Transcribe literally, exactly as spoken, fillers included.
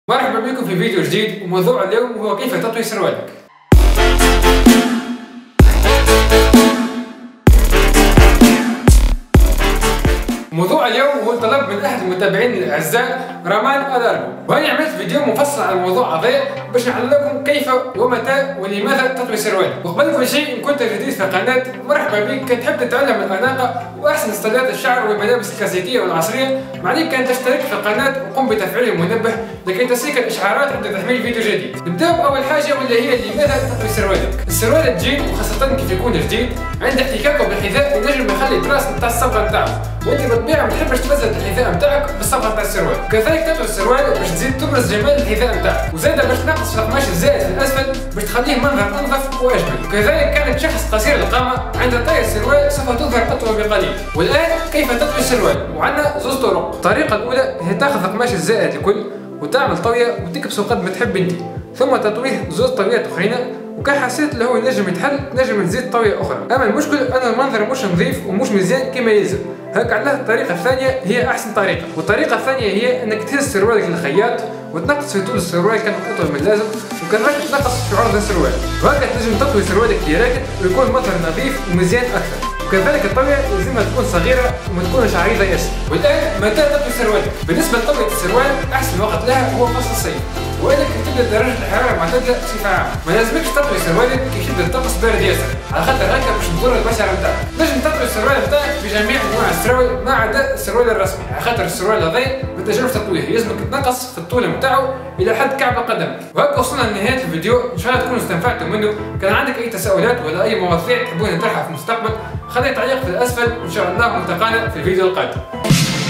مرحبا بكم في فيديو جديد، وموضوع اليوم هو كيف تطوي سروالك. موضوع اليوم هو طلب من احد المتابعين الاعزاء رامان الاربو، وأنا عملت فيديو مفصل على الموضوع هذا باش نعلم لكم كيف ومتى ولماذا تطوي سروالك. وقبل كل شيء ان كنت جديد في القناه مرحبا بك. كان تحب تتعلم الاناقه واحسن ستايلات الشعر والملابس الكلاسيكيه والعصريه، معنيك كان تشترك في القناه وقم بتفعيل المنبه لكي تصلك الاشعارات عند تحميل فيديو جديد. نبداو باول حاجه واللي هي لماذا تطوي سروالك. السروال الجيد وخاصه كيف يكون جديد عند احتكاكه بالحذاء ينجم يخلي الراس نتاع الصبغه نتاعو، وانت بالطبيعه ما تحبش تبزل الحذاء نتاعك بالصبغه نتاع السروال. كذلك تطوي السروال باش تزيد تبرز جمال الحذاء نتاعك، وزاده باش تنقص في القماش الزائد في الاسفل باش تخليه منظر انظف واجمل. وكذلك كانت شخص قصير القامه عند طي السروال سوف تظهر اطول بقليل. والان كيف تطوي السروال؟ وعندنا زوج طرق. الطريقه الاولى هي تاخذ القماش الزائد الكل وتعمل طويه وتكبسه قد ما تحب انت، ثم تطويه زوج طويات اخرين، وكان حسيت اللي هو ينجم يتحل تنجم تزيد طويه اخرى. اما المشكل ان المنظر مش نظيف ومش مزيان كما يلزم، هكا علاه الطريقه الثانيه هي احسن طريقه. والطريقه الثانيه هي انك تهز سروالك للخياط وتنقص في طول السروال كان اطول من اللازم، وكذلك تنقص في عرض السروال، وهكا تنجم تطوي سروالك راكد ويكون المظهر نظيف ومزيان اكثر. وكذلك الطوية لازمها تكون صغيرة وما تكونش عريضة ياسر. والآن متى تطوي سروالك؟ بالنسبة لطوية السروال أحسن وقت لها هو فصل الصيف، وإنك تبدأ درجة الحرارة المعتدلة بصفة عامة. ما لازمكش تطوي سروالك كي يبدا الطقس بارد ياسر، على خاطر هكا باش تضر البشرة نتاعك. تنجم تطوي السروال نتاعك بجميع أنواع السراول ما عدا السروال الرسمي، على خاطر السروال هذا ما تنجمش تطويه، يلزمك تنقص في الطول نتاعو إلى حد كعب قدمك. وهكا وصلنا لنهاية الفيديو، إن شاء الله تكونوا استنفعتوا منه. كان عندك أي تساؤلات ولا أي مواضيع تحبون نطرحها في المستقبل خلي تعليق في الأسفل، وإن شاء الله نلتقانا في الفيديو القادم.